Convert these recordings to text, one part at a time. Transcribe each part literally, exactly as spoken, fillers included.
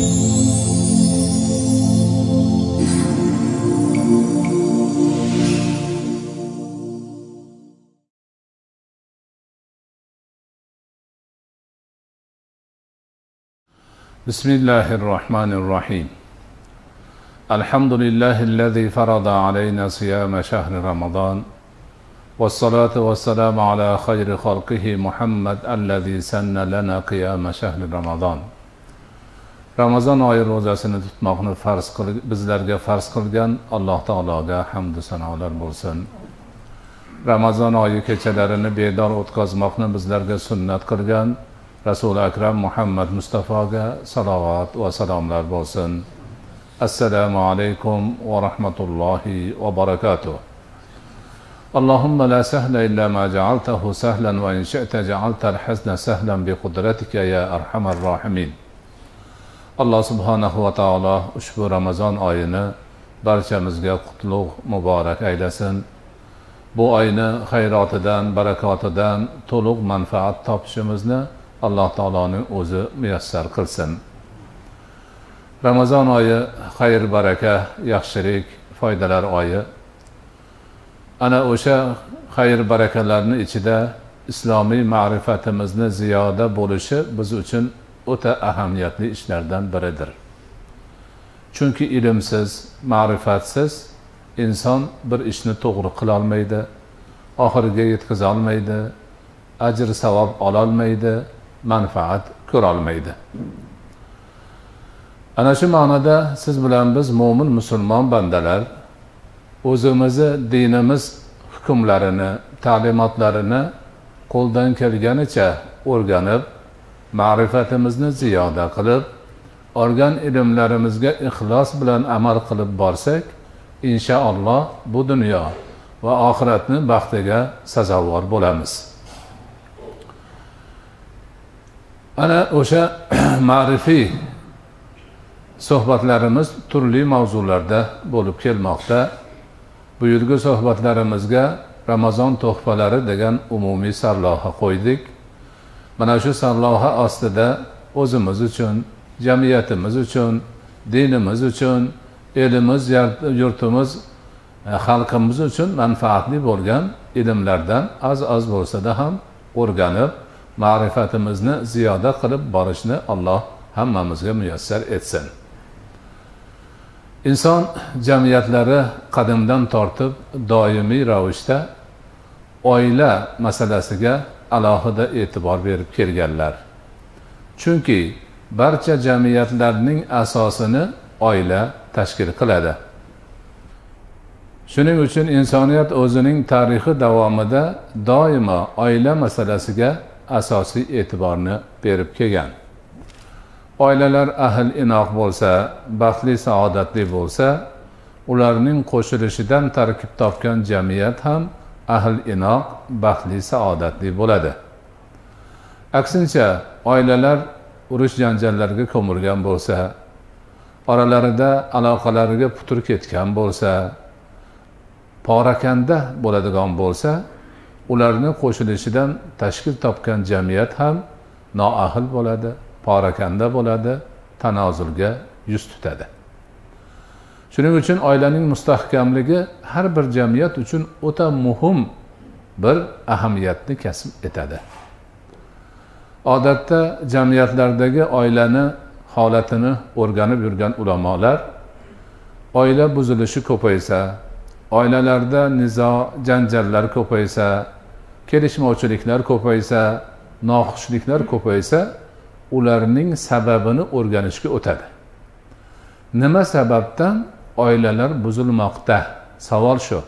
Bismillahirrahmanirrahim. Elhamdülillahi'llezî farada aleyna siyâme şehri Ramazan. Vessalatu vesselamu ala hayri halqihi Muhammed ellezî senne lena kıyâme şehri Ramazan. Ramazan oyi ro'zasini tutmoqni farz qilib bizlarga farz qilgan Alloh taologa hamd va sanolar bo'lsin. Ramazon oyi kechalarini bedor o'tkazmoqni bizlarga sunnat qilgan Rasul Akram Muhammad Mustafoga salovat va salomlar bo'lsin. Assalomu alaykum va rahmatullohi va barakatuh. Allahumma la sahla illa ma ja'altahu sahlan wa in shi'ta ja'alta al-hazna sahlan bi qudratika ya arhamar rahimin. Alloh subhanahu va taolo ushbu Ramazon oyini barchamizga qutlug' muborak aylasin. Bu oyni xayrotidan, barakotidan to'liq manfaat topishimizni Alloh taoloning o'zi muyassar qilsin. Ramazon oyi xayr, baraka, yaxshilik, foydalar oyi. Ana o'sha xayr barakalarning ichida islomiy ma'rifatimizni ziyoda bo'lishi biz uchun o'ta ahamiyatli ishlardan biridir. Chunki ilmsiz, ma'rifatsiz inson bir ishni to'g'ri qila olmaydi, oxiriga yetkaza olmaydi, ajr savob ola olmaydi, manfaat ko'ra olmaydi. Ana shu ma'noda siz bilan biz mo'min musulmon bandalar o'zimizni dinimiz hukmlarini, ta'limotlarini qo'ldan kelganicha o'rganib, ma'rifatimizni ziyoda qilib, olgan ilmlarimizga ixlos bilan amal qilib borsak, inshaalloh bu dunyo va oxiratning baxtiga sazovor bo'lamiz. Ana o'sha ma'rifiy suhbatlarimiz turli mavzularda bo'lib kelmoqda. Bu yilgi suhbatlarimizga Ramazon tuhfalari degan umumiy sarlavha qo'ydik. Mana shu sarlavha ostida o'zimiz uchun, jamiyatimiz uchun, dinimiz uchun, elimiz, yurtimiz, xalqimiz uchun manfaatli bo'lgan ilmlardan az-az bo'lsa-da ham o'rganib, ma'rifatimizni ziyoda qilib borishni Alloh hammamizga muyassar etsin. Inson jamiyatlari qadimdan tortib doimiy ravishda oila masalasiga alohida e'tibor berib kelganlar. Chunki barcha jamiyatlarning asosini oila tashkil qiladi. Shuning uchun insoniyat o'zining tarixi davomida doimo oila masalasiga asosiy e'tiborni berib kelgan. Oilalar ahil inoq bo'lsa, baxtli, saodatli bo'lsa, ularning qo'shilishidan tarkib topgan jamiyat ham ahil inoq, baxtli, saodatli bo'ladi. Aksincha, oilalar urush janjallarga ko'milgan bo'lsa, oralarida aloqalariga putur ketgan bo'lsa, parakanda bo'ladigan bo'lsa, ularning qo'shilishidan tashkil topgan jamiyat ham noahil bo'ladi, parakanda bo'ladi, tanozulga yuz tutadi. Shuning uchun oilaning mustahkamligi har bir jamiyat uchun o'ta muhim bir ahamiyatni kasb etadi. Odatda jamiyatlardagi oilani holatini o'rganib yurgan ulamolar, oila buzilishi ko'paysa, oilalarda nizo, janjallar ko'paysa, kelishmovchiliklar ko'paysa, noxushliklar ko'paysa, ularning sababini o'rganishga o'tadi. Nima sababdan oilalar buzilmoqda? Savol shu.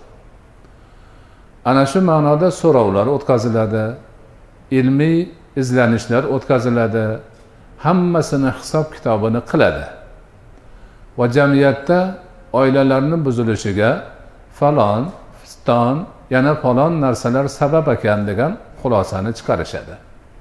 Ana shu ma'noda so'rovlar o'tkaziladi, ilmiy izlanishlar o'tkaziladi, hammasini hisob kitobini qiladi. Va jamiyatda oilalarning buzilishiga falon, fiston, yana falon narsalar sabab ekan degan xulosani chiqarishadi.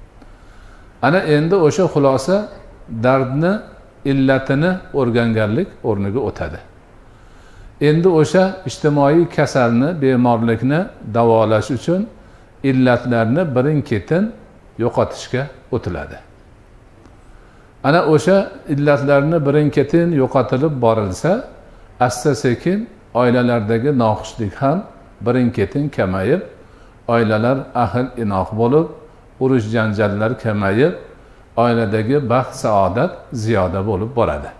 Ana endi o'sha xulosa dardni, illatini o'rganganlik o'rniga o'tadi. Endi o'sha ijtimoiy kasalni, bemorlikni davolash uchun illatlarni birin-ketin yo'qotishga o'tiladi. ana o'sha illatlarni birin-ketin yo'qotilib borilsa, asta sekin oilalardagi noxushlik ham birin-ketin kamayib, oilalar ahil inoq bo'lib, urush janjallar kamayib, oiladagi baxt saodat ziyoda bo'lib boradi.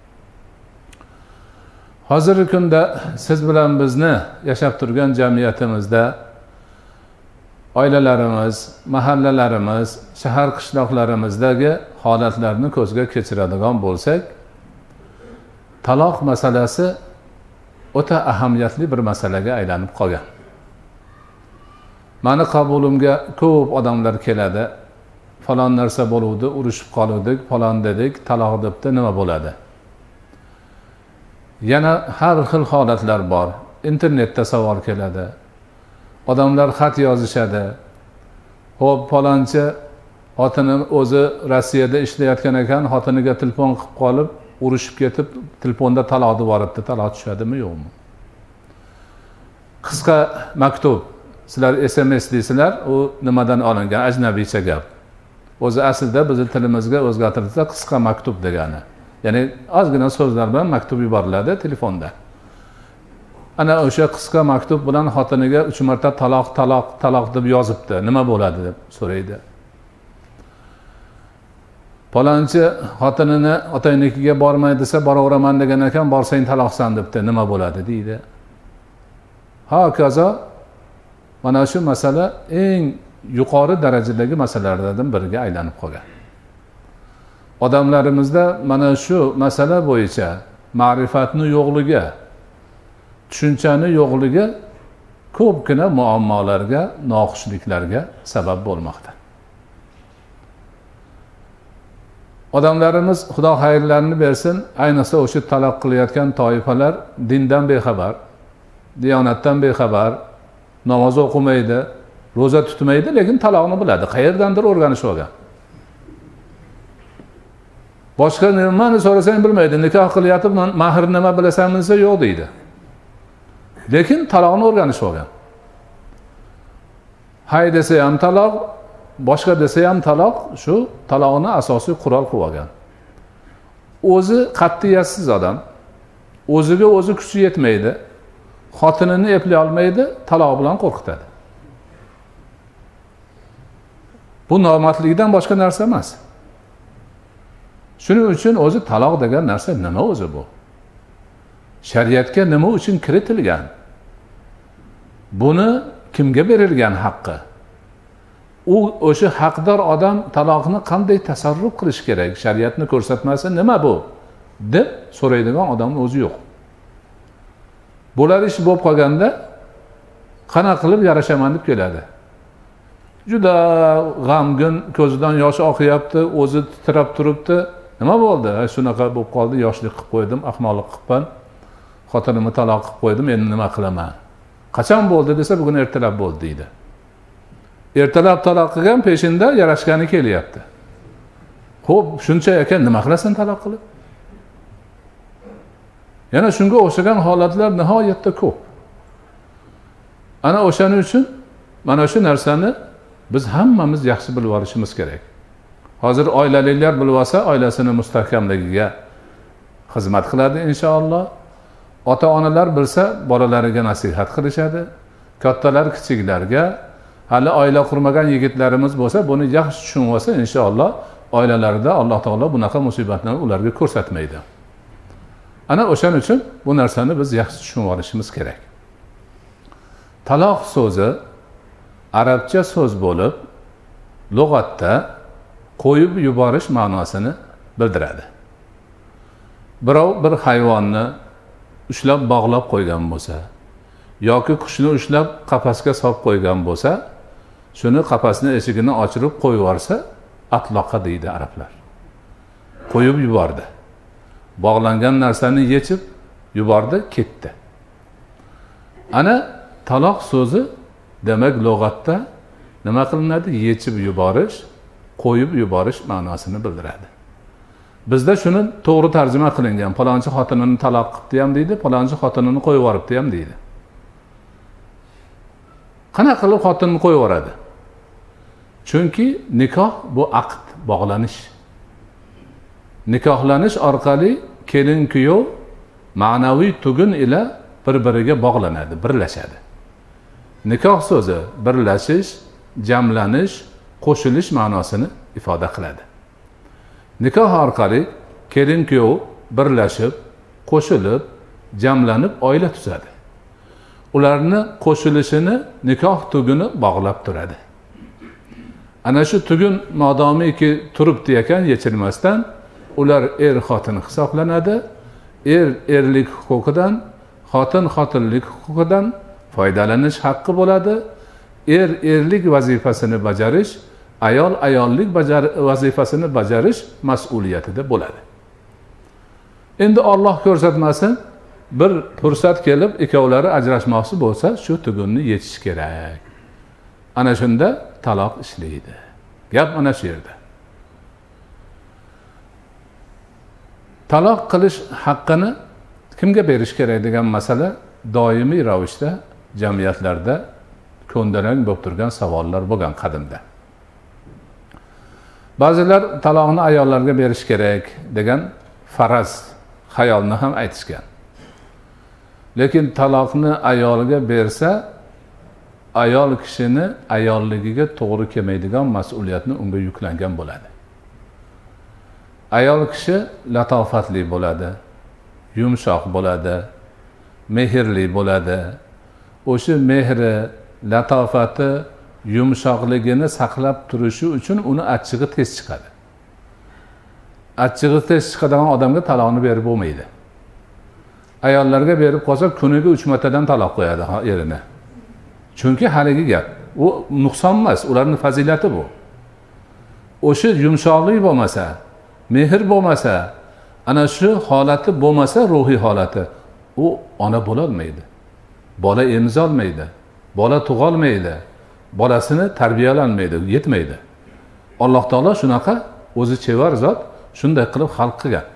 Hozirgi kunda siz bilan bizni yashab turgan jamiyatimizda oilalarimiz, mahallalarimiz, shahar qishloqlarimizdagi holatlarni ko'zga kechiradigan bo'lsak, taloq masalasi o'ta ahamiyatli bir masalaga aylanib qolgan. Mani qabulimga ko'p odamlar keladi. Falon narsa bo'luvdi, urushib qoluvdik, falon dedik, taloq debdi, nima bo'ladi? Yana har xil holatlar bor. Internetda savol keladi. Odamlar xat yozishadi. Xo'p, falonchi xotini o'zi Rossiyada ishlayotgan ekan, xotiniga telefon qilib qolib, urushib ketib, telefonda taloqni boribdi, taloq tushadimi, yo'qmi? Qisqa maktub, sizlar S M S deysizlar, u nimadan olingan? Ajnabiycha gap. O'zi aslida bizning tilimizga o'zgartirilsa qisqa maktub degani. Ya'ni ozgina so'zlar bilan maktub yuboriladi telefonda. Ana o'sha qisqa maktub bilan xotiniga uch marta taloq, taloq, taloq deb yozibdi. Nima bo'ladi deb so'raydi. Falonchi xotinini otaynikiga bormay desa, boraveraman degan ekan, borsang taloqsan debdi. Nima bo'ladi deydi. Hokazo mana shu masala eng yuqori darajadagi masalalardan biriga aylanib qolgan. Odamlarimizda mana shu masala bo'yicha ma'rifatni yo'qligi, tushunchani yo'qligi ko'pgina muammolarga, noxushliklarga sabab bo'lmoqda. Odamlarimiz Xudo xayrlarini bersin, ayniqsa o'sha taloq qilayotgan toifalar dindan bexabar, diyonatdan bexabar, namoz o'qimaydi, ro'za tutmaydi, lekin taloqni biladi. Qayerdandir o'rganishib olgan. Boshqa nimani so'rasang bilmaydi. Nikoh qilyapti, mahr nima bilasanmi desa yo'q deydi. Lekin taloqni o'rganishib olgan. Hay desa ham taloq, boshqa desa ham taloq, shu taloqni asosiy qurol qilib olgan. O'zi qat'iyatsiz odam, o'ziga o'zi kuchi yetmaydi, xotinini eplay olmaydi, taloq bilan qo'rqitadi. Bu nomardlikdan boshqa narsa emas. Shuning uchun o'zi taloq degan narsa nima o'zi bu? Shariatga nima uchun kiritilgan? Buni kimga berilgan haqqi? U o'sha haqdor odam taloqni qanday tasarruf qilish kerak? Shariatni ko'rsatmasi nima bu? deb so'raydigan odamning o'zi yo'q. Bo'lar ish bo'lib qolganda qanaqa qilib yarashaman deb keladi. Juda g'amgin, ko'zidan yosh oqyapti, o'zi titrab turibdi. Nima bo'ldi? Ha, shunaqa bo'lib qoldi, yoshlik qilib qo'ydim, ahmoqlik qilibman. Xotinimni taloq qilib qo'ydim, endi nima qilaman? Qachon bo'ldi desa, bugun ertalab bo'ldi deydi. Ertalab taloq qilgan, peshinda yarashgani kelyapti. Xo'p, shuncha ekan, nima qilasan taloq qilib? Yana shunga o'xshagan holatlar nihoyatda ko'p. Ana o'shaning uchun mana shu narsani biz hammamiz yaxshi bilib olishimiz kerak. Hozir oilaliklar bilib olsa, oilasini mustahkamligiga xizmat qiladi inshaalloh. Ota-onalar bilsa, bolalariga nasihat qilishadi. Kattalar kichiklarga, hali oila qurmagan yigitlarimiz bo'lsa, buni yaxshi tushunib olsa, inshaalloh oilalarida Alloh taolo bunaqa musibatlarni ularga ko'rsatmaydi. Ana o'shaning uchun bu narsani biz yaxshi tushunib olishimiz kerak. Taloq so'zi arabcha so'z bo'lib, lug'atda qo'yib yuborish ma'nosini bildiradi. Birov bir hayvonni ushlab bog'lab qo'ygan bo'lsa, yoki qushni ushlab qafasga solib qo'ygan bo'lsa, shuni qafasning eshigini ochirib qo'yib yuborsa, atloqa deydi arablar. Qo'yib yubordi. Bog'langan narsani yechib yubordi, ketdi. Ana taloq so'zi demak lug'atda nima qilinadi? Yechib yuborish, qo'yib yuborish ma'nosini bildiradi. Bizda shuni to'g'ri tarjima qilingan. Falonchi xotinini taloq qilibdi ham deydi, falonchi xotinini qo'yib yuboribdi ham deydi. Qanaqa qilib xotinini qo'yib yuboradi? Chunki nikoh bu aqd, bog'lanish. nikohlanish orqali kelin kuyov ma'naviy tugun ila bir-biriga bog'lanadi, birlashadi. Nikoh so'zi birlashish, jamlanish, qo'shilish ma'nosini ifoda qiladi. Nikoh orqali kelin kuyov birlashib, qo'shilib, jamlanib oila tuzadi. Ularni qo'shilishini nikoh tuguni bog'lab turadi. Ana shu tugun modomiki turibdi ekan yechilmasdan, ular er xotin hisoblanadi. Er erlik huquqidan, xotin xotinlik huquqidan foydalanish haqqi bo'ladi. Er erlik vazifasini bajarish, ayol ayollik vazifasini bajarish mas'uliyatida bo'ladi. Endi Alloh ko'rsatmasin, bir fursat kelib ikkovlari ajrashmoqchi bo'lsa, shu tugunni yechish kerak. Ana shunda taloq ishlaydi. Gap mana shu yerda. Taloq qilish haqqini kimga berish kerak degan masala doimiy ravishda jamiyatlarda ko'ndalang bo'lib turgan savollar bo'lgan qadimda. Ba'zilar taloqni ayollarga berish kerak degan faraz xayolni ham aytishgan. Lekin taloqni ayolga bersa, ayol kishini ayolligiga to'g'ri kelmaydigan mas'uliyatni unga yuklangan bo'ladi. Ayol kishi latofatli bo'ladi, yumshoq bo'ladi, mehrli bo'ladi. O'sha mehri, latofati, yumshoqligini saqlab turishi uchun uni achchig'i tez chiqadi. Achchig'i tez chiqadigan odamga taloqni berib bo'lmaydi. Ayollarga berib qolsa kuniga uch martadan taloq qo'yadi erini. Chunki haligi gap, u nuqson emas, ularning fazilati bu. O'sha yumshoqlik bo'lmasa, mehr bo'lmasa, ana shu holati bo'lmasa, ruhiy holati, u ona bo'la olmaydi. Bola emizolmaydi, bola tug'olmaydi, bolasini tarbiyalanmaydi, yetmaydi. Alloh taolo shunaqa o'zi chevar zot shunday qilib xalq qilgan.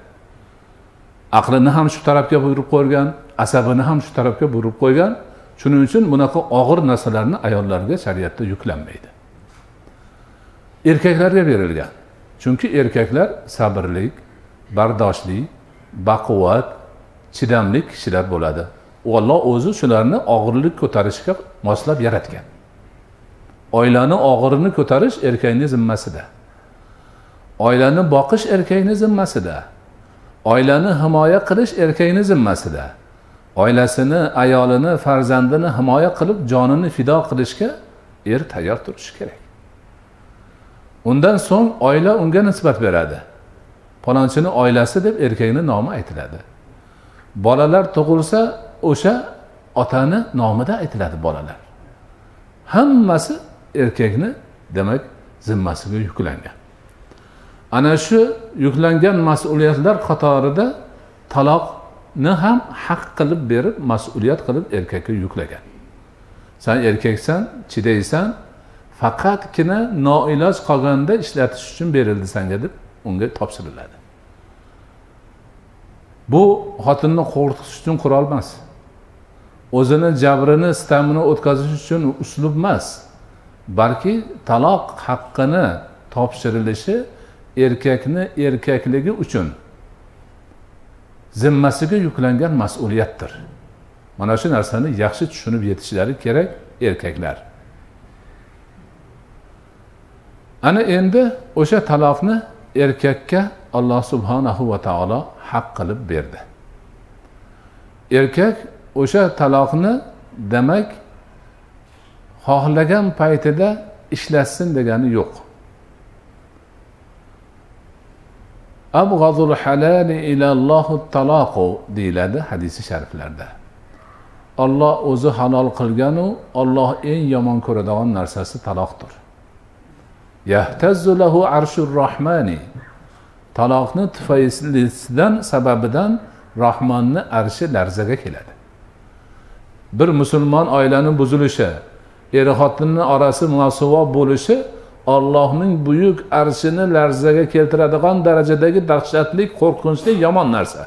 Aqlini ham shu tarafga buyurib qo'ygan, asabini ham shu tarafga buyurib qo'ygan. Shuning uchun bunaqa og'ir narsalarni ayollarga shariatda yuklanmaydi. Erkaklarga berilgan. Chunki erkaklar sabrlik, bardoshli, baquvvat, chidamli kishilar bo'ladi. Alloh o'zi shularni og'irlik ko'tarishga moslab yaratgan. Oilani og'irini ko'tarish erkakning zimmasida. Oilani boqish erkakning zimmasida. Oilani himoya qilish erkakning zimmasida. Oilasini, ayolini, farzandini himoya qilib, jonini fido qilishga er tayyor turishi kerak. Undan so'ng oila unga nisbat beradi. Palonchini oilasi deb erkakning nomi aytiladi. Bolalar tug'ilsa, o'sha otani nomida aytiladi bolalar. Hammasi erkakni, demak, zimmasiga yuklangan. Ana shu yuklangan mas'uliyatlar qatorida taloqni ham haq qilib berib, mas'uliyat qilib erkakka yuklagan. Sen erkaksan, chidaysan, faqatgina noiloj qolganda ishlatish uchun berildi senga deb unga topshiriladi. Bu xotinni qo'rqitish uchun qurol emas. O'zini jabrini, sitamini o'tkazish uchun uslub emas. Balki taloq haqqini topshirilishi erkakni erkakligi uchun zimmasiga yuklangan mas'uliyatdir. Mana shu narsani yaxshi tushunib yetishlari kerak erkaklar. Ana endi o'sha taloqni erkakka Alloh subhanahu va taolo haq qilib berdi. Erkak o'sha taloqni demak xohlagan paytida ishlatsin degani yo'q. Abghadul halali ilallohu talaqu deyiladi hadisi shariflarda. Alloh o'zi halol qilganu, Alloh eng yomon ko'radigan narsasi taloqdir. Yahtazzu lahu arshur rahmani. Taloqni tufaylidan sababidan Rahmonning arshi larzaga keladi. Bir musulmon oilaning buzilishi, er xotinning orasi munosabat bo'lishi Allohning buyuk arshini larzaga keltiradigan darajadagi dahshatli, qo'rqinchli, yomon narsa.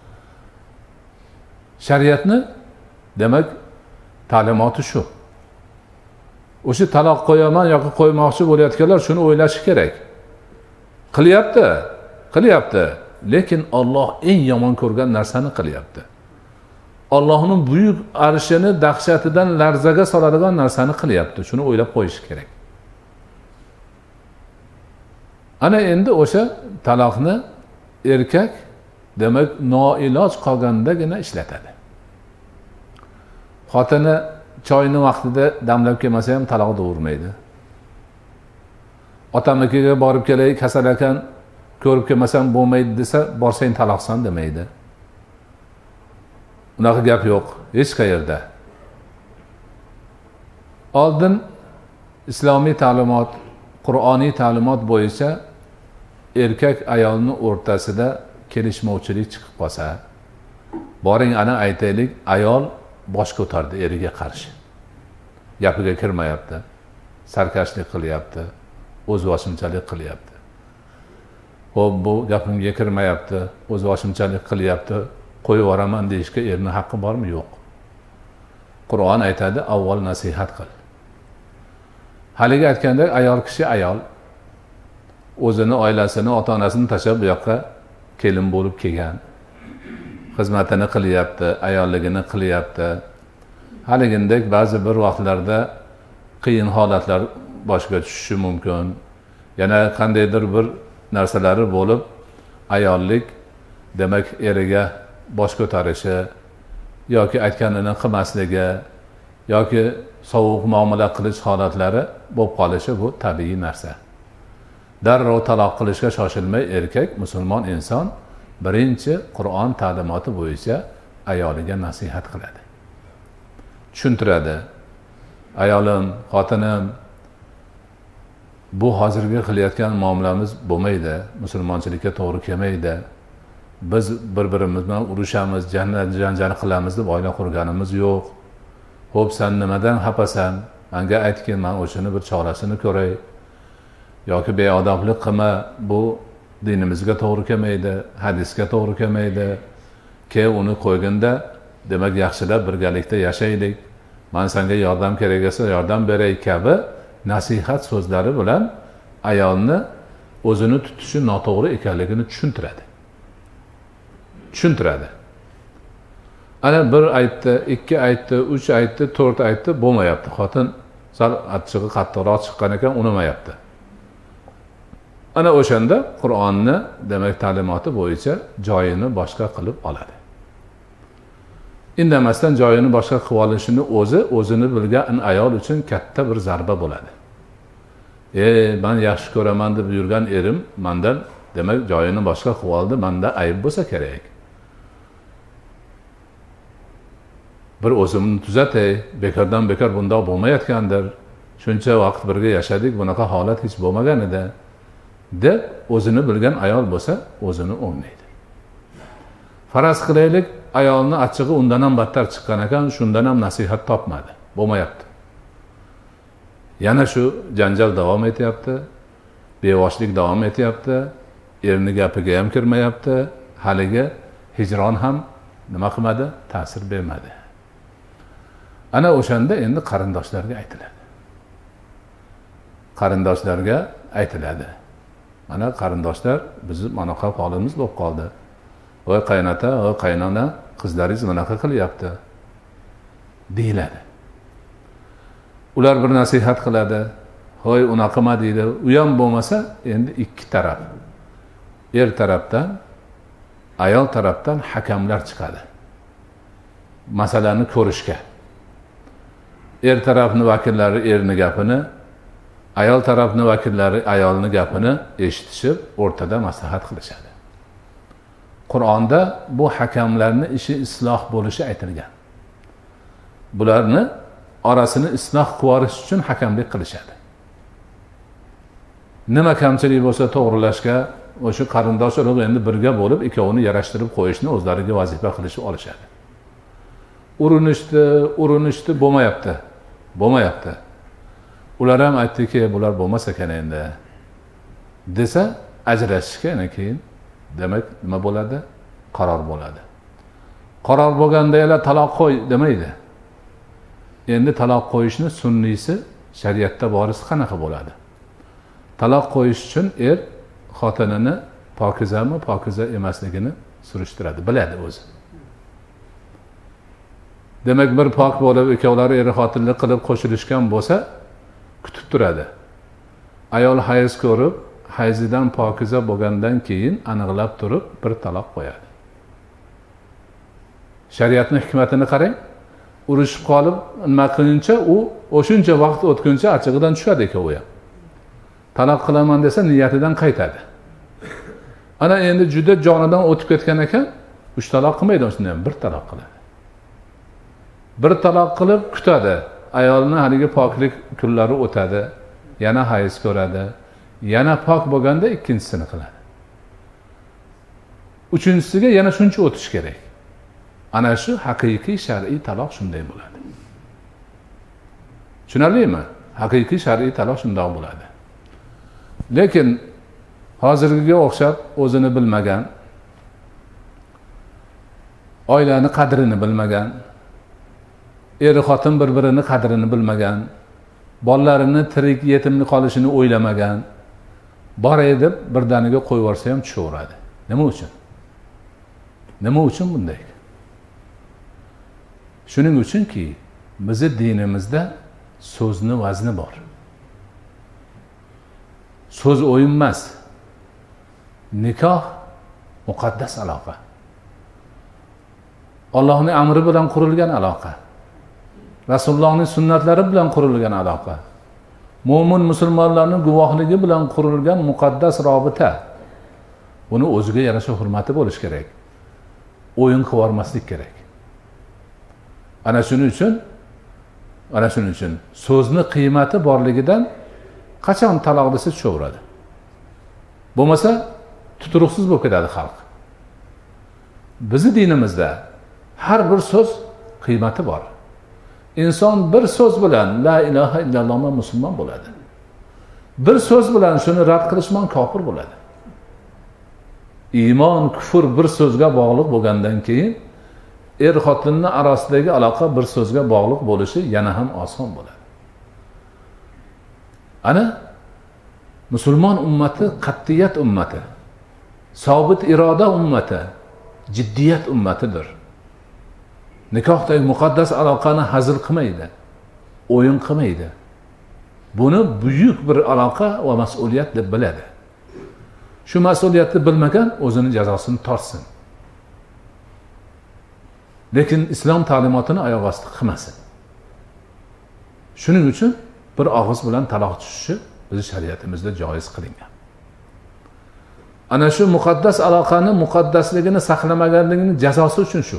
Shariatni demak ta'limoti shu. O'sha taloq qo'yaman yoki qo'ymoqchi bo'layotganlar shuni o'ylashi kerak. Qilyapti, qilyapti. lekin Alloh eng yomon ko'rgan narsani qilyapti. Allohning buyuk arshini dahshatidan larzaga soladigan narsani qilyapti. Shuni o'ylab qo'yish kerak. Ana endi o'sha taloqni erkak demak noiloj qolgandagina ishlatadi. Xotini choyni vaqtida damlab kelmasa ham taloq urmaydi. Otamikiga borib kelay, kasal ekan, ko'rib kelmasam bo'lmaydi desa, borsang taloqsan demaydi. Unaqa gap yo'q hech qayerda. Oldin islomiy ta'limot, Qur'oniy ta'limot bo'yicha erkak ayolni o'rtasida kelishmovchilik chiqib qolsa, boring ana aytaylik, ayol bosh ko'tardi eriga qarshi. Gapiga kirmayapti, sarkashlik qilyapti, o'zboshimchalik qilyapti. Xo'p, bu gapimga kirmayapti, o'zboshimchalik qilyapti, qo'yib yuboraman deyishga erning haqqi bormi? Yo'q. Qur'on aytadi, avval nasihat qil. Haligi aytgandek, ayol kishi ayol o'zini, oilasini, ota-onasini tashlab bu yoqqa kelin bo'lib kelgan. Xizmatini qilyapti, ayolligini qilyapti. Haligindek ba'zi bir vaqtlarda qiyin holatlar boshga tushishi mumkin. Yana qandaydir bir narsalari bo'lib, ayollik demak eriga bosh ko'tarishi yoki aytganini qilmasligi yoki sovuq muomala qilish holatlari bo'lib qolishi bu tabiiy narsa. Darrov taloq qilishga shoshilmay erkak, musulmon inson birinchi Qur'on ta'limoti bo'yicha ayoliga nasihat qiladi. Tushuntiradi. Ayolim, xotinim, bu hozirgi qilayotgan muomalamiz bo'lmaydi, musulmonchilikka to'g'ri kelmaydi. Biz bir-birimiz bilan urushamiz, janjal qilamiz deb oila qurganimiz yo'q. Xo'p, sen nimadan xafasan? Menga aytgin, men o'shini bir chorasini ko'ray. Yoki beodoblik qilma, bu dinimizga to'g'ri kelmaydi, hadisga to'g'ri kelmaydi. Keyin uni qo'yginda, demak yaxshilab birgalikda yashaylik. Men senga yordam kerak bo'lsa yordam beray kabi nasihat so'zlari bilan ayolni o'zini tutishi noto'g'ri ekanligini tushuntiradi. Tushuntiradi. Ana bir aytdi, ikki aytdi, uch aytdi, to'rt aytdi, bo'lmayapti. Xotin sal achchig'i qattiqroq chiqqan ekan, unamayapti. Ana o'shanda Qur'onni demak ta'limoti bo'yicha joyini boshqa qilib oladi. Indamasdan joyini boshqa qilib olishini o'zi o'zini bilgan ayol uchun katta bir zarba bo'ladi. Ey, men yaxshi ko'raman deb yurgan erim mendan demak joyini boshqa qilib oldi, menda ayb bo'lsa kerak. Bir o'zimni tuzatay, bekordan bekor bundoq bo'lmayotgandir. Shuncha vaqt birga yashadik, bunaqa holat hech bo'lmagan edi deb o'zini bilgan ayol bo'lsa, o'zini o'rnaydi. Faraz qilaylik, ayolni achchig'i undan ham battar chiqqan ekan, shundan ham nasihat topmadi. Bo'lmayapti. Yana shu janjal davom etyapti, bevoshlik davom etyapti, erni gapiga ham kirmayapti, haligi hijron ham nima qilmadi? Ta'sir bermadi. Ana o'shanda endi qarindoshlarga aytiladi. Qarindoshlarga aytiladi. Mana qarindoshlar, bizni manaqa holimiz bo'lib qoldi. Voy qaynota, voy qaynona, qizlaringiz bunaqa qilyapti deyiladi. Ular bir nasihat qiladi. Hoy, unaqa qilma deydi. U ham bo'lmasa, endi ikki taraf, er tarafdan, ayol tarafdan hakamlar chiqadi. Masalani ko'rishga. Er tarafni vakillari erni gapini, ayol tarafni vakillari ayolni gapini eshitishib, o'rtada maslahat qilishadi. Qur'onda bu hakamlarning ishi isloh bo'lishi aytilgan. Bularni orasini isloh qilish uchun hakamlik qilishadi. Nima kamchilik bo'lsa to'g'rilashga, o'sha qarindosh urug' endi birga bo'lib ikkovini yarashtirib qo'yishni o'zlariga vazifa qilishib olishadi. Urinishdi, urinishdi, bo'lmayapti. Bo'lmayapti. Ular ham aytdiki, bular bo'lmas ekan endi desa, ajrashishga keyin demak nima bo'ladi? Qaror bo'ladi. Qaror bo'lganda ela taloq qo'y demaydi. Endi taloq qo'yishni sunniysi shariatda borisi qanaqa bo'ladi? Taloq qo'yish uchun er xotinini pokizami, pokiza emasligini surishtiradi, biladi o'zi. Demak, bir pok bo'lib, ikkovlari er-xotinlik qilib qo'shilishgan bo'lsa, kutib turadi. Ayol hayz ko'rib, hayzidan pokiza bo'lgandan keyin aniqlab turib bir taloq qo'yadi. Shariatning hikmatini qarang. Urushib qolib, nima qilincha u o'shuncha vaqt o'tguncha achig'idan tushadi ekan u ham. Taloq qilaman desa niyatidan qaytadi. Ana endi juda jonidan o'tib ketgan ekan, uch taloq qilmaydi, shunday ham bir taloq qiladi. Bir taloq qilib kutadi. Ayolning haligi poklik kunlari o'tadi, yana hayz ko'radi, yana pok bo'lganda ikkinchisini qiladi. Uchinchisiga yana shuncha o'tish kerak. Ana shu haqiqiy shar'iy taloq shunday bo'ladi. Tushunarlimi? Haqiqiy shar'iy taloq shunday bo'ladi. Lekin hozirgiga o'xshab o'zini bilmagan, oilani qadrini bilmagan, er-xotin bir-birini qadrini bilmagan, bolalarini tirik yetimni qolishini o'ylamagan, bor edi birdaniga qo'yib yuborsa ham tushaveradi. Nima uchun? Nima uchun bunday? Shuning uchunki, bizning dinimizda so'zni vazni bor. So'z o'yin emas. Nikoh muqaddas aloqa. Allohning amri bilan qurilgan aloqa. Rasulullohning sunnatlari bilan qurilgan aloqa. Mo'min musulmonlarning guvohligi bilan qurilgan muqaddas robita. Buni o'ziga yarasha hurmati bo'lish kerak. O'yin qilib olmaslik kerak. Ana shuning uchun, ana shuning uchun so'zni qiymati borligidan qachon taloq desa tushaveradi. Bo'lmasa tuturuqsiz bo'lib ketadi xalq. Bizning dinimizda har bir so'z qiymati bor. Inson bir so'z bilan la ilaha illalloh musulmon bo'ladi. Bir so'z bilan shuni rad qilishmon kofir bo'ladi. Iymon, kufr bir so'zga bog'liq bo'lgandan keyin er-xotinning orasidagi aloqa bir so'zga bog'liq bo'lishi yana ham oson bo'ladi. Ana musulmon ummati qat'iyat ummati, sobit iroda ummati, jiddiyat ummatidir. Nikohdagi muqaddas aloqani hazil qilmaydi, o'yin qilmaydi. Buni buyuk bir aloqa va mas'uliyat deb biladi. Shu mas'uliyatni bilmagan o'zini jazosini tortsin. Lekin islom ta'limotini oyoq osti qilmasin. Shuning uchun bir og'iz bilan taloq tushishi bizning shariatimizda joiz qilingan. Ana shu muqaddas aloqani muqaddasligini saqlamaganligining jazosi uchun shu.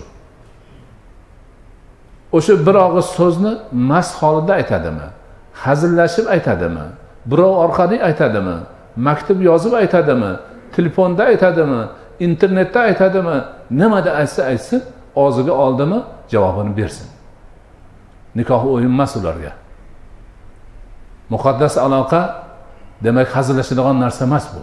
O'sha bir og'iz so'zni mast holida aytadimi? Hazillashib aytadimi? Birov orqali aytadimi? Maktub yozib aytadimi? Telefonda aytadimi? Internetda aytadimi? Nimada aytsa aytsin, og'ziga oldimi, javobini bersin. Nikoh o'yin emas ularga. Muqaddas aloqa demak hazillashadigan narsa emas bu.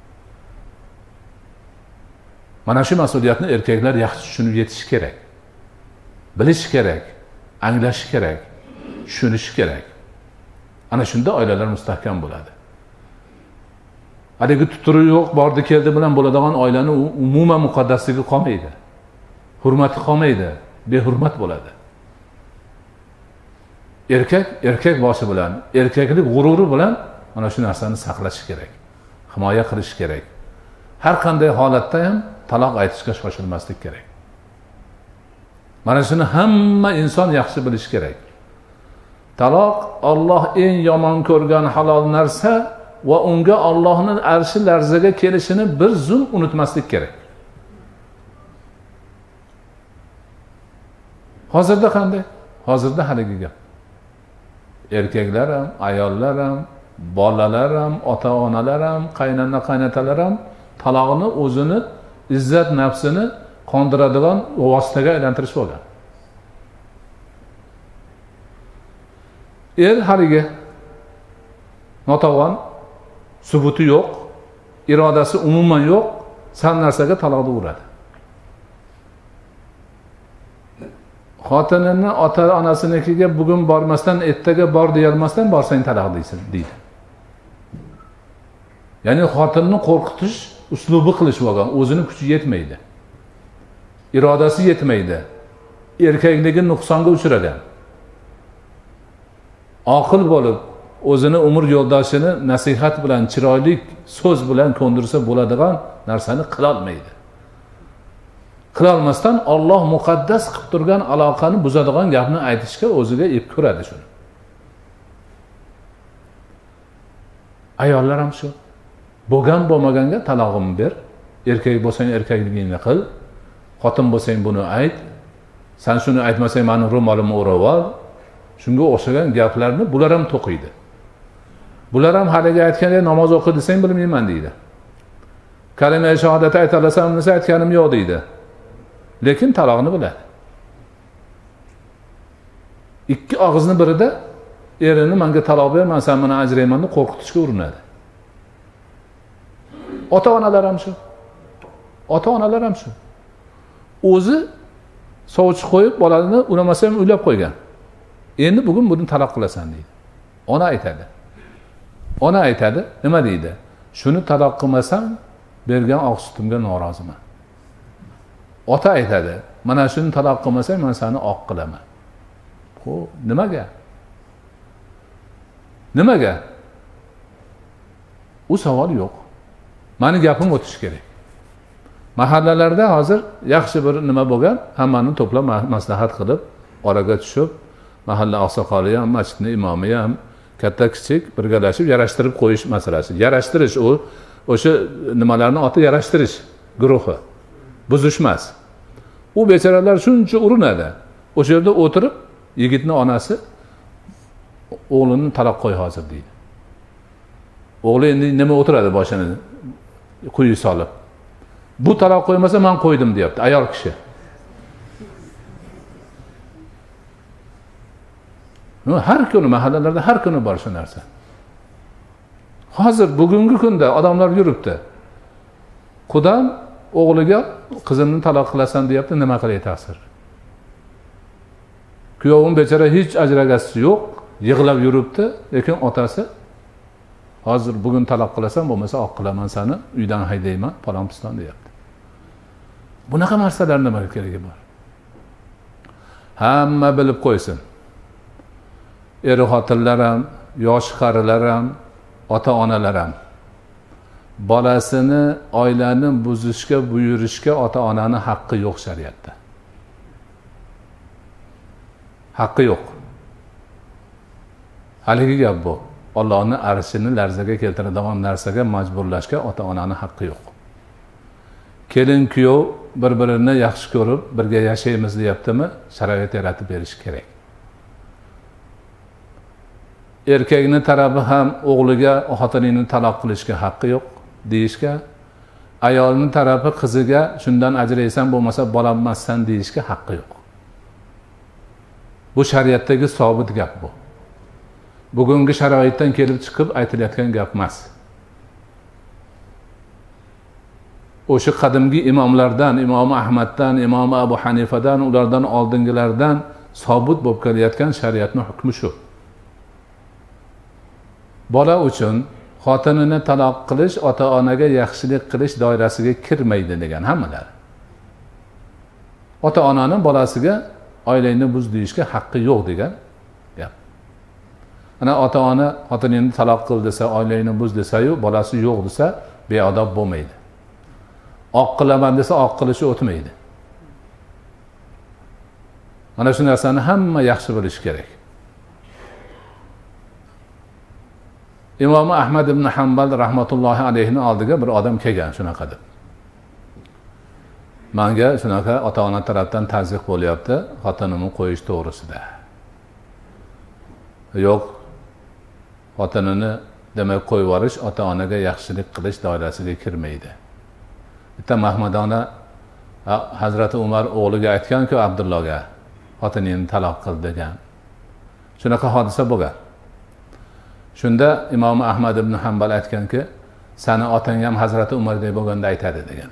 Mana shu mas'uliyatni erkaklar yaxshi tushunib yetishi kerak. Bilish kerak, anglash kerak, tushunish kerak. Ana shunda oilalar mustahkam bo'ladi. Haligi tuturi yo'q, bordi keldi bilan bo'ladigan oilani umuman muqaddasligi qolmaydi. Hurmati qolmaydi, behurmat bo'ladi. Erkak erkak boshi bilan, erkaklik g'ururi bilan mana shu narsani saqlash kerak, himoya qilish kerak. Har qanday holatda ham taloq aytishga shoshilmaslik kerak. Mana shuni hamma inson yaxshi bilish kerak. Taloq Alloh eng yomon ko'rgan halol narsa va unga Allohning arshi larzaga kelishini bir zum unutmaslik kerak. Hozirda qanday? Hozirda haligi gap. Erkaklar ham, ayollar ham, bolalar ham, ota-onalar ham, qaynona qaynatalar ham taloqni o'zini izzat nafsini qondiradigan vositaga aylantirishib olgan. Er haligi notavon, subuti yo'q, irodasi umuman yo'q, sal narsaga taloqni uradi. Xotinini ota-onasinikiga bugun bormasdan ertaga bor deyolmasdan borsang taloq deysin, deydi. Ya'ni xotinni qo'rqitish uslubi qilishib olgan, o'zini kuchi yetmaydi, irodasi yetmaydi, erkakligi nuqsonga uchragan. Oqil bo'lib, o'zini umr yo'ldoshini nasihat bilan, chiroyli so'z bilan ko'ndirsa bo'ladigan narsani qila olmaydi. Qila olmasdan Alloh muqaddas qilib turgan aloqani buzadigan gapni aytishga o'ziga ep ko'radi shuni. Ayollar ham shu. Bo'lgan bo'lmaganga talog'imni ber. Erkak bo'lsang erkakligingni qil. Xotin bo'lsang buni ayt. Sen shuni aytmasang meni ro'molimni o'rab ol. Shunga o'xshagan gaplarni bular ham to'qiydi. Bular ham haliga aytganda namoz o'qi desang bilmayman deydi. Kalima shahodat aytalasam desa aytganim yo'q deydi. Lekin taloqni biladi. Ikki og'izni birida erini menga taloq ber, men sen bilan ajrayman deb qo'rqitishga urinadi. Ota-onalar ham shu. Ota-onalar ham shu. O'zi sovchi qo'yib bolani ulamasa ham uylab qo'ygan. Endi bugun buni taloq qilasan deydi. Ona aytadi. Ona aytadi, nima deydi? Shuni taloq qilmasam, bergan oq sutimga noroziman. Ota aytadi, mana shuni taloq qilmasang, men seni oq qilaman. Xo'p, nimaga? Nimaga? U savol yo'q. Meni gapim o'tish kerak. Mahallalarda hozir yaxshi bir nima bo'lgan, hammani to'plab maslahat qilib, oraga tushib, mahalla oqsoqoli ham, masjidning imomi ham katta kichik birgalashib yarashtirib qo'yish masalasi. Yarashtirish u o'sha nimalarni oti yarashtirish guruhi. Buzishmas. U bechoralar shuncha urinadi. O'sha yerda o'tirib, yigitning onasi o'g'lini taloq qo'y hozir deydi. O'g'li endi nima o'tiradi boshini quyi solib. Bu taloq qo'ymasa men qo'ydim deyapti ayol kishi. Har kuni mahallalarda har kuni bor shu narsa. Hozir bugungi kunda odamlar yuribdi. Qudam o'g'liga qizimni taloq qilasan deyapti, nima qilay ta'sir? Kuyovim bechora hech ajragasi yo'q, yig'lab yuribdi, lekin otasi hozir bugun taloq qilasan, bo'lmasa oq qilaman seni, uydan haydayman, palon piston deyapti. Bunaqa narsalar nima keragi bor? Hamma bilib qo'ysin. Er xotinlar ham, yosh qarilar ham, ota-onalar ham bolasini oilani buzishga, buyurishga ota-onaning haqqi yo'q shariatda. Haqqi yo'q. Haligi gap bu. Allohning arshini larzaga keltiradigan narsaga majburlashga ota-onaning haqqi yo'q. Kelin kuyov bir-birini yaxshi ko'rib, birga yashaymiz deyaptimi? Sharoit yaratib berish kerak. Erkakning tarafi ham o'g'liga xotinini taloq qilishga haqqi yo'q deyishga, ayolning tarafi qiziga shundan ajraysan bo'lmasa bolanmassan deyishga haqqi yo'q. Bu shariatdagi sobit gap bu. Bugungi sharoitdan kelib chiqib aytilayotgan gap emas. O'sha qadimgi imomlardan, Imom Ahmaddan, Imom Abu Hanifadan, ulardan oldingilardan sobit bo'lib kelayotgan shariatning hukmi shu. Bola uchun xotinini taloq qilish ota-onaga yaxshilik qilish doirasiga kirmaydi degan hammalar. Ota-onaning bolasiga oilangni buz deyishga haqqi yo'q degan gap. Ana ota-ona xotinini taloq qil desa, oilangni buz desa-yu, bolasi yo'q desa, beodob bo'lmaydi. Oq qilaman desa, oq qilishi o'tmaydi. Mana shu narsani hamma yaxshi bilish kerak. Imom Ahmad ibn Hanbal rahmatullohi alayhining oldiga bir odam kelgan shunaqa deb. Menga shunaqa ota-ona tarafdan tazyiq bo'lyapti, xotinimni qo'yish to'g'risida. Yo'q, xotinini demak qo'yib yuborish ota-onaga yaxshilik qilish doirasiga kirmaydi. Bitta Mahmadona Hazrati Umar o'g'liga aytgan-ku Abdullohga, xotiningni taloq qil degan. Shunaqa hodisa bo'lgan. Shunda Imom Ahmad ibn Hanbal aytganki, seni otang ham Hazrati Umardek bo'lganda aytadi degan.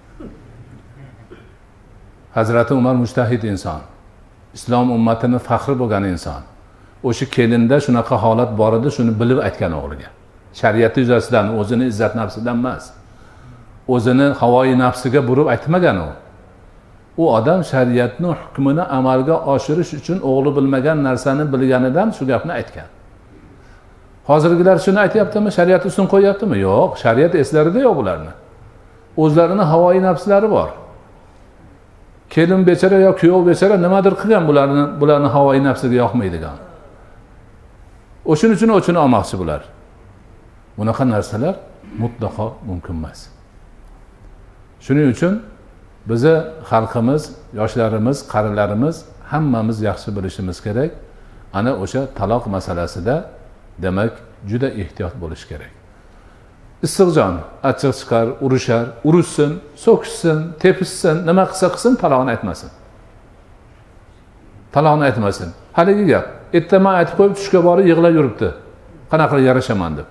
Hazrati Umar mujtahid inson. Islom ummatining faxri bo'lgan inson. O'sha kelinda shunaqa holat bor edi, shuni bilib aytgan o'g'liga. Shariat yuzasidan, o'zini izzat nafsidan emas. o'zini havoyi nafsiga burib aytmagan u. U odam shariatning hukmini amalga oshirish uchun o'g'li bilmagan narsani bilganidan shu gapni aytgan. Hozirgilar shuni aytayaptimi? Shariat ustun qo'yaptimi? Yo'q, shariat eslarida yo'q bularni. O'zlarining havoyi nafslari bor. Kelin bechara yo kuyov bechara nimadir qilgan bularni, bularni havoyi nafsiga yoqmaydigan. O'shuning uchun o'chini olmoqchi bular. Bunaqa narsalar mutlaqo mumkin emas. Shuning uchun bizi xalqimiz, yoshlarimiz, qarilarimiz hammamiz yaxshi bilishimiz kerak. Ana o'sha taloq masalasida demak juda ehtiyot bo'lish kerak. Issiqjon achchiq chiqar, urushar, urushsin, so'kishsin, tepishsin, nima qilsa qilsin taloqni aytmasin. Taloqni aytmasin. Haligi gap, ertaman aytib qo'yib tushga borib yig'lab yuribdi. Qanaqa qilib yarashaman deb.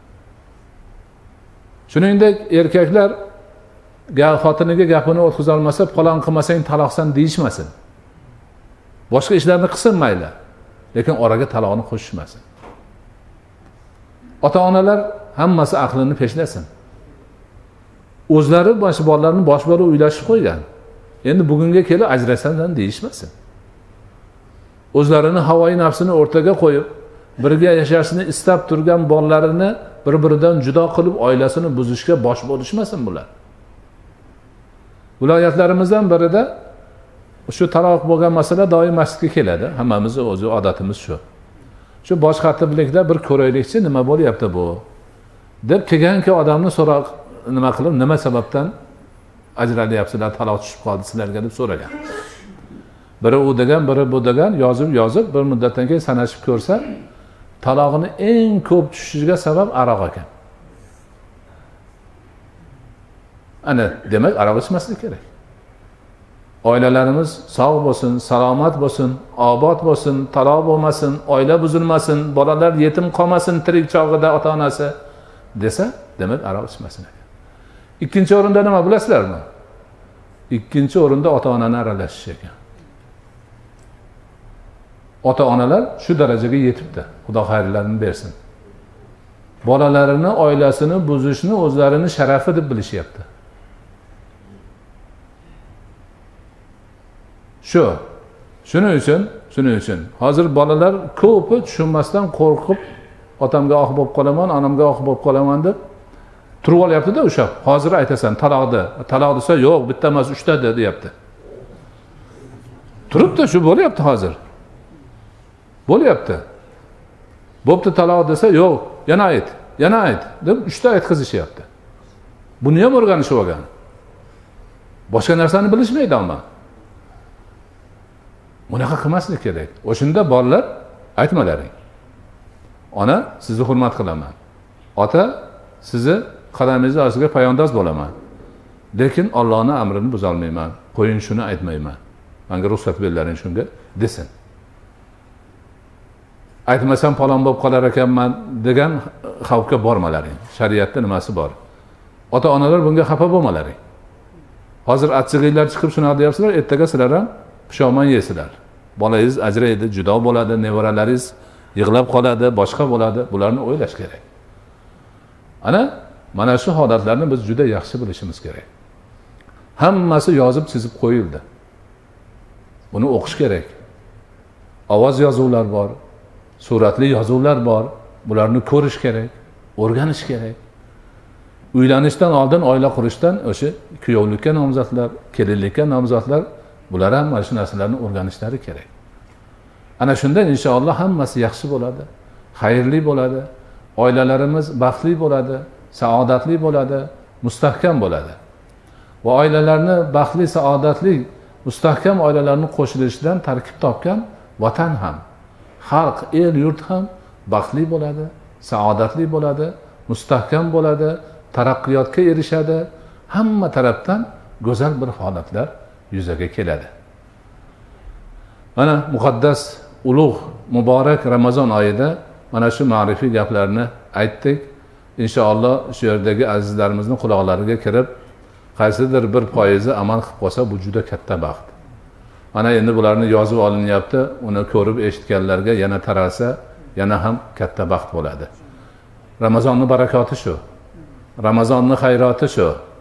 Shuningdek, erkaklar xotiniga gapini o'tkaza olmasa, falon qilmasang taloqsan deyishmasin. Boshqa ishlarni qilsin mayli, lekin oraga taloqni qo'shishmasin. Ota-onalar hammasi aqlini peshlasin. O'zlari bosh bolalarni bosh bola uylashib qo'ygan. Endi bugunga kelib ajrasandan deyishmasin. O'zlarini havoyi nafsini o'rtaga qo'yib, birga yashashni istab turgan bolalarini bir-biridan judo qilib oilasini buzishga bosh bo'lishmasin bular. Viloyatlarimizdan birida shu taloq bo'lgan masala doim masjidga keladi. Hammamiz o'zi odatimiz shu. Shu bosh xatiblikda bir ko'raylikchi nima bo'lyapti bu deb kelganki odamni so'roq nima qilib, nima sababdan ajralyapsizlar, taloq tushib qoldi sizlarga deb so'ragan. Biri u degan, biri bu degan, yozib yozib bir muddatdan keyin sanashib ko'rsa, talog'ini eng ko'p tushishiga sabab aroq ekan. Ana, demak aroq ichmaslik kerak. Oilalarimiz sog' bo'lsin, salomat bo'lsin, obod bo'lsin, taloq bo'lmasin, oila buzilmasin, bolalar yetim qolmasin tirik chog'ida ota-onasi desa, demak aroq ichmasin ekan. Ikkinchi o'rinda nima bilasizlarmi? Ikkinchi o'rinda ota-onani aralashish ekan. Ota-onalar shu darajaga yetibdi. Xudo xayrlarini bersin. Bolalarini, oilasini buzishni o'zlarini sharafi deb bilishyapti. Shu. Shuning uchun, shuning uchun hozir bolalar ko'pi tushunmasdan qo'rqib, otamga oq bo'lib qolaman, onamga oq bo'lib qolaman deb turib olyapti-da o'sha. Hozir aytasan taloqda, taloq desa yo'q, bitta emas, uchta de deyapti. Turibdi, shu bo'lyapti hozir. Bo'lyapti. Bo'pti taloq desa yo'q, yana ayt, yana ayt deb uchta aytqizishyapti. Buni ham o'rganishib olgan. Boshqa narsani bilishmaydi ammo. Bunaqa qilmaslik kerak. O'shunda bolalar aytmalaring. Ona, sizni hurmat qilaman. Ota, sizni qadamingiz ostiga poyandoz bo'laman. Lekin Allohning amrini buza olmayman. Qo'ying shuni aytmayman. Menga ruxsat berlaring shunga desin. Aytmasam falon bo'lib qolar ekanman degan xavfga bormalaring. Shariatda nimasi bor? Ota-onalar bunga xafa bo'lmalaring. Hozir achchig'inglar chiqib shunaqa deyapsizlar, ertaga sizlar ham pushaymon yeysizlar. Bolangiz ajraydi, judo bo'ladi, nevaralaringiz yig'lab qoladi, boshqa bo'ladi. Bularni o'ylash kerak. Ana, mana shu holatlarni biz juda yaxshi bilishimiz kerak. Hammasi yozib chizib qo'yildi. Buni o'qish kerak. Ovoz yozuvlar bor, suratli yozuvlar bor. Bularni ko'rish kerak, o'rganish kerak. Uylanishdan oldin, oila qurishdan o'sha kuyovlikka nomzodlar, kelinlikka nomzodlar bular ham mana shu narsalarni o'rganishlari kerak. Ana shunda inshaalloh hammasi yaxshi bo'ladi, xayrli bo'ladi, oilalarimiz baxtli bo'ladi, saodatli bo'ladi, mustahkam bo'ladi. Va oilalarni baxtli, saodatli, mustahkam oilalarning qo'shilishidan tarkib topgan vatan ham, xalq, el, yurt ham baxtli bo'ladi, saodatli bo'ladi, mustahkam bo'ladi, taraqqiyotga erishadi, hamma tarafdan go'zal bir holatlar yuzaga keladi. Mana muqaddas, ulug', muborak Ramazon oyida mana shu ma'rifiy gaplarni aytdik. Inshaalloh shu yerdagi azizlarimizning quloqlariga kirib, qaysidir bir foizi amal qilib qolsa, bu juda katta baxt. Mana endi bularni yozib olinyapti, uni ko'rib eshitganlarga yana taralsa, yana ham katta baxt bo'ladi. Ramazonning barakoti shu. Ramazonning xayroti shu.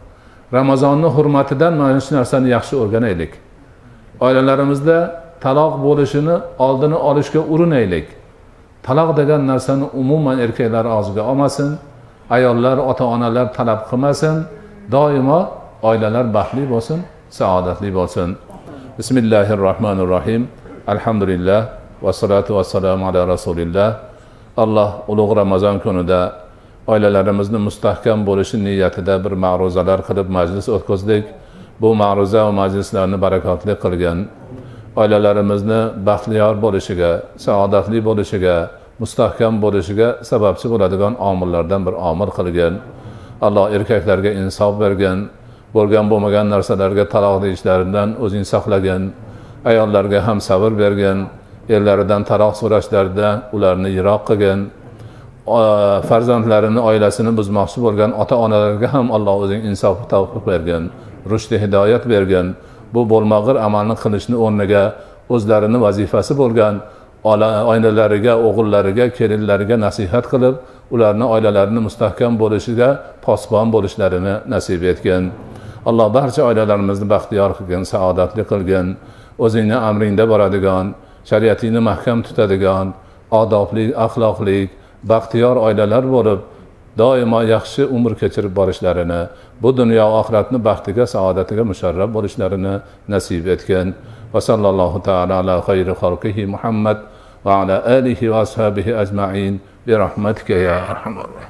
Ramazonning hurmatidan mana shu narsani yaxshi o'rganaylik. Oilalarimizda taloq bo'lishini oldini olishga urinaylik. Taloq degan narsani umuman erkaklar og'ziga olmasin, ayollar, ota-onalar talab qilmasin. Doimo oilalar baxtli bo'lsin, saodatli bo'lsin. Bismillahirrohmanirrohim. Alhamdulillah va salatu vassalamu ala rasulillah. Alloh ulug' Ramazon kunida oilalarimizni mustahkam bo'lishi niyatida bir ma'ruzalar qilib majlis o'tkazdik. Bu ma'ruza va majlislarni barakotli qilgan, oilalarimizni baxtliyor bo'lishiga, saodatli bo'lishiga, mustahkam bo'lishiga sababchi bo'ladigan omillardan bir omil qilgan. Alloh erkaklarga insof bergan, bo'lgan bo'lmagan narsalarga taloq deyishlaridan o'zing saqlagan, ayollarga ham sabr bergan, erlaridan taloq so'rashlarida ularni yiroq qilgan, farzandlarini, oilasini buzmoqchi bo'lgan ota-onalarga ham Alloh o'zing insof tavfiq bergan, rushd hidoyat bergan. Bu bo'lmag'ir amalni qilishni o'rniga o'zlarini vazifasi bo'lgan oynalariga, o'g'illariga, kelinlariga nasihat qilib, ularni oilalarini mustahkam bo'lishiga posbon bo'lishlarini nasib etgan. Alloh barcha oilalarimizni baxtiyor qilgan, saodatli qilgan, o'zingning amringda boradigan, shariatingni mahkam tutadigan, odobli, axloqli, baxtiyor oilalar bo'lib, doimo yaxshi umr kechirib borishlarini, bu dunyo va oxiratni baxtiga, saodatiga musharraf bo'lishlarini nasib etgan. Va sallallohu ta'ala ala xayri xalqihi Muhammad va ala alihi va ashabihi ajma'in bi rahmatika ya arhamar rohim.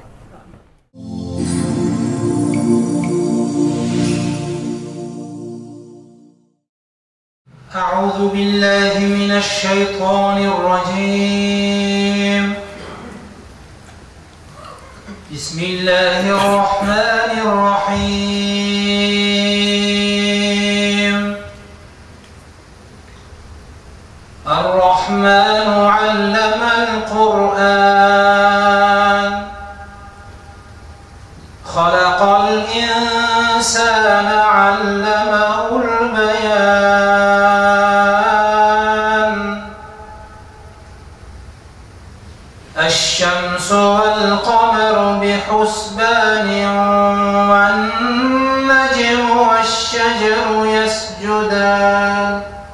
أعوذ بالله من الشيطان الرجيم. بسم الله الرحمن الرحيم. الرحمن علم القرآن خلق الإنسان علمه البيان. الشمس والقمر بحسبان والنجم والشجر يسجدان.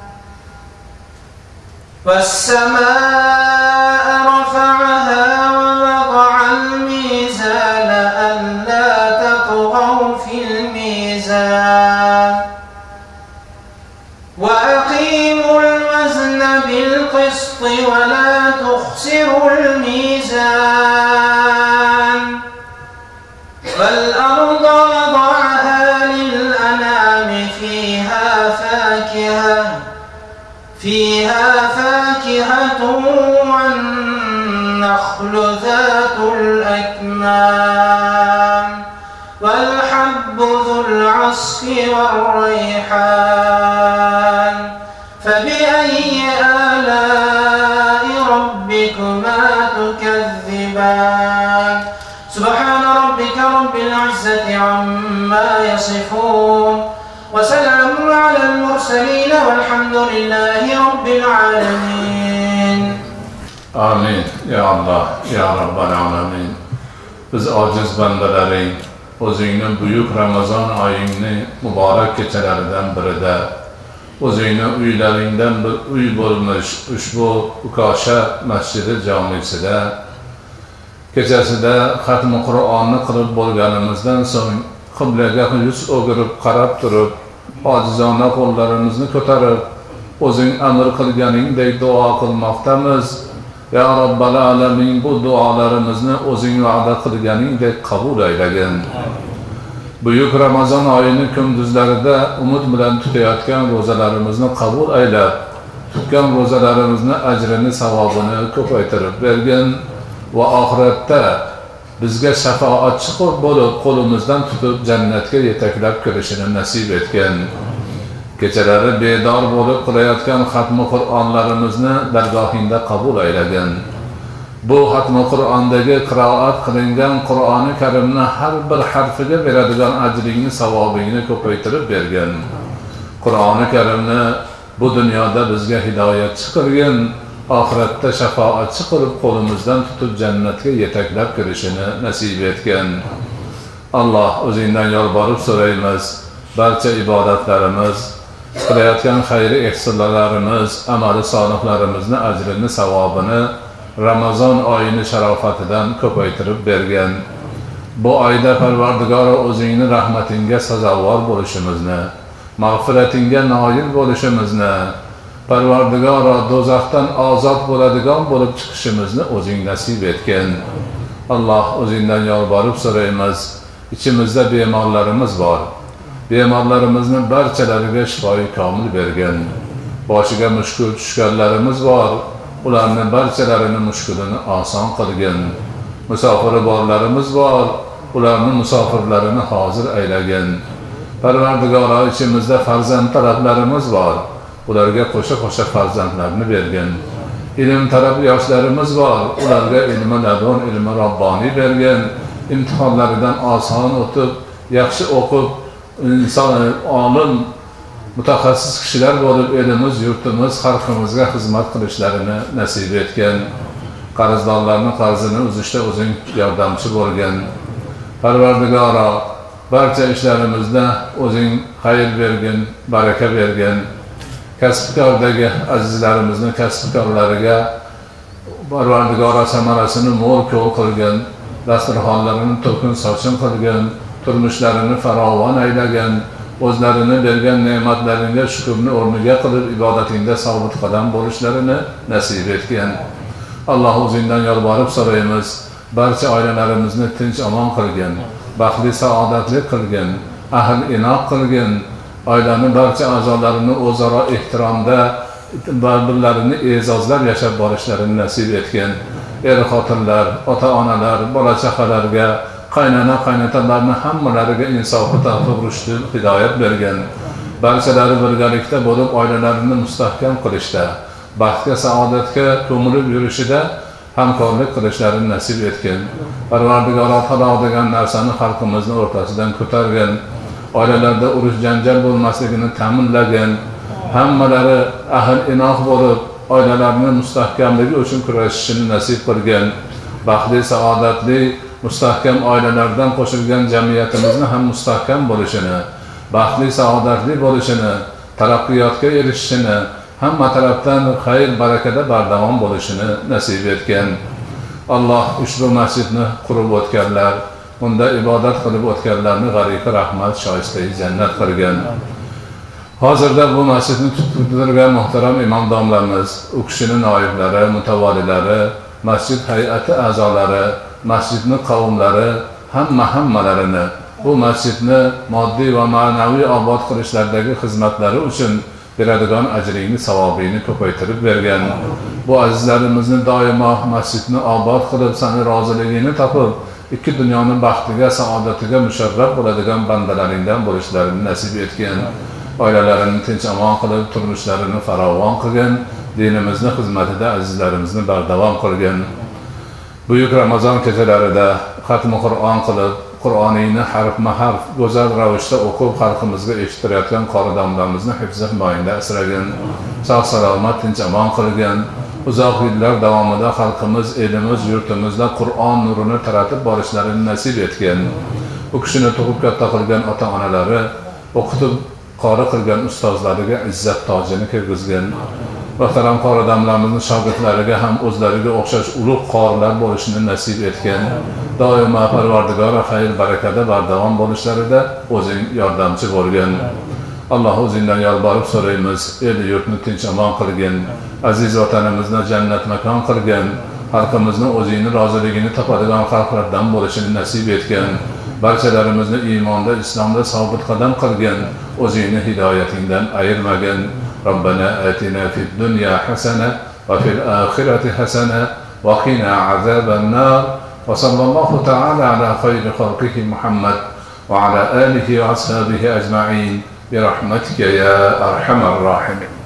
والسماء رفعها ووضع الميزان ألا تطغوا في الميزان وأقيموا الوزن بالقسط ولا تخسروا الميزان. والأرض وضعها للأنام فيها فاكهة فيها فاكهة والنخل ذات الأكمام والحب ذو العصف والريحان. فبأي آلاء ربكما تكذبان. سبحان ربك رب العزة عما يصفون وسلام على المرسلين والحمد لله رب العالمين. Amin. Ya Allah, ya Rabbal alamin. Biz ojiz bandalaring, o'zingning buyuk Ramazon oyingni muborak kechalaridan birida o'zingni uylaringdan bir uy bo'lmish ushbu Ukosha masjidi jomisida kechasida xatmi Qur'onni qilib bo'lganimizdan so'ng qiblaga yuz o'girib qarab turib, ojizona qo'llarimizni ko'tarib, o'zing amr qilganingdek duo qilmoqdamiz. Ya Rabbal alamin, bu duolarimizni o'zing va'da qilganingdek qabul aylagin. Buyuk Ramazon oyini kunduzlarida umid bilan tutayotgan ro'zalarimizni qabul aylab, tutgan ro'zalarimizni ajrini, savobini ko'paytirib bergin va oxiratda bizga shafoatchi bo'lib, qo'limizdan tutib jannatga yetaklab kirishini nasib etgan. Kechalari bedor bo'lib qilayotgan xatmi Qur'onlarimizni dargohingda qabul aylagin. Bu xatmi Qur'ondagi qiroat qilingan Qur'oni Karimni har bir harfiga beradigan ajringni, savobingni ko'paytirib bergin. Qur'oni Karimni bu dunyoda bizga hidoyatchi qilgin, oxiratda shafoatchi qilib qo'limizdan tutib jannatga yetaklab kirishini nasib etgan. Alloh o'zingdan yolborib so'raymiz, barcha ibodatlarimiz, qilayotgan xayri ehsonlarimiz, amali solihlarimizni ajrini, savobini Ramazon oyini sharofatidan ko'paytirib bergan. Bu oyda Parvardigoro o'zingni rahmatingga sazovor bo'lishimizni, mag'firatingga noil bo'lishimizni, Parvardigoro do'zaxdan ozod bo'ladigan bo'lib chiqishimizni o'zing nasib etgan. Alloh o'zingdan yolborib so'raymiz, ichimizda bemorlarimiz bor. Bemorlarimizni barchalariga shifoyi komil bergan. Boshiga mushkul tushganlarimiz bor. Ularning barchalarini mushkulini oson qilgin. Musofiri borlarimiz bor. Ularning musofirlarini hozir aylagin. Parvardigoro ichimizda farzand talablarimiz bor. Ularga qo'sha-qo'sha farzandlarni bergin. Ilm talab yoshlarimiz bor. Ularga ilmi ladun, ilmi robboniy bergin. İmtihonlaridan oson o'tib, yaxshi o'qib, inson olim, mutaxassis kishilar bo'lib, elimiz, yurtimiz, xalqimizga xizmat qilishlarini nasib etgan. Qarzdorlarning qarzini uzishda o'zing yordamchi bo'lgan. Parvardigoro, barcha ishlarimizda o'zing xayr bergin, baraka bergin. Kasbkordagi azizlarimizni kasbkorlariga Parvardigoro samarasini mo'l ko'l qilgin. Dasturxonlarini to'kin sochin qilgan, turmushlarini farovon aylagan, o'zlarini bergan ne'matlaringga shukrni o'rniga qilib ibodatingda sobit qadam bo'lishlarini nasib etgan. Alloh o'zingdan yolborib so'raymiz, barcha oilalarimizni tinch omon qilgin, baxtli saodatli qilgin, ahl inoq qilgin, oilani barcha a'zolarini o'zaro ehtiromda bir-birlarini e'zozlab yashab borishlarini nasib etgan. Er-xotinlar, ota-onalar, bola-chaqalarga, qaynona qaynatalarning hammalariga insofi, tavfiq, rushdi, hidoyat bergan. Barchalari birgalikda bo'lib oilalarini mustahkam qilishda, baxtga, saodatga ko'milib yurishida hamkorlik qilishlarini nasib etgan. Parvardigoro taloq degan narsani xalqimizning o'rtasidan ko'targan, oilalarda urush janjal bo'lmasligini ta'minlagan, hammalari ahl inoq bo'lib oilalarni mustahkamligi uchun kurashishini nasib qilgan. Baxtli, saodatli, mustahkam oilalardan qo'shilgan jamiyatimizni ham mustahkam bo'lishini, baxtli, saodatli bo'lishini, taraqqiyotga erishishini, hamma tarafdan xayr, barakada bardavom bo'lishini nasib etgan. Alloh ushbu masjidni qurib o'tganlar, unda ibodat qilib o'tganlarni g'ariqi rahmat, shoistai jannat qilgan. Hozirda bu masjidni tutib turgan muhtaram imom domlamiz, u kishining noiblari, mutavolilari, masjid hay'ati a'zolari, masjidning qavmlari, hamma hammalarini bu masjidni moddiy va ma'naviy obod qilishlardagi xizmatlari uchun beradigan ajringni, savobini ko'paytirib bergan. Bu azizlarimizni doimo masjidni obod qilib, seni roziligini topib, ikki dunyoning baxtiga, saodatiga musharraf bo'ladigan bandalaringdan bo'lishlarini nasib etgan. Oilalarini tinch omon qilib, turmushlarini farovon qilgan, dinimizni xizmatida azizlarimizni bardavom qilgan. Buyuk Ramazon kechalarida xatmi Qur'on qilib, Qur'oniyni harf-maharf go'zal ravishda o'qib, xalqimizga eshittirayotgan qori domlamizni hifzi himoyada asragan, sog' salomat tinch omon qilgan. Uzoq yillar davomida xalqimiz, elimiz, yurtimizda Qur'on nurini taratib borishlarini nasib etgan. U kishini tug'ib katta qilgan ota-onalari, o'qitib qori qilgan ustozlariga izzat tojini kirgizgan. Muhtaram qori domlamizning shogirdlariga ham o'zlariga o'xshash ulug' qorilar bo'lishini nasib etgan. Doimo Parvardigoro xayr, barakada bardavom bo'lishlarida o'zing yordamchi bo'lgan. Alloh o'zingdan yolborib so'raymiz, el yurtni tinch omon qilgin, aziz vatanimizni jannat makon qilgin, xalqimizni o'zingning roziligini topadigan xalqlardan bo'lishini nasib etgan. Barchalarimizni iymonda, islomda sobit qadam qilgin, o'zingning hidoyatingdan ayirmagin. Robbana atina fid dunya hasana va fil oxirati hasana va qina azaban nar. Va sallallohu ta'ala ala khayri xalqihi Muhammad va ala alihi va ashabihi ajma'in bi rahmatika ya arhamar rahimin.